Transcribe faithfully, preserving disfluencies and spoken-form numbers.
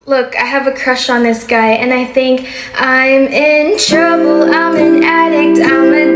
Look, I have a crush on this guy, and I think I'm in trouble, I'm an addict, I'm a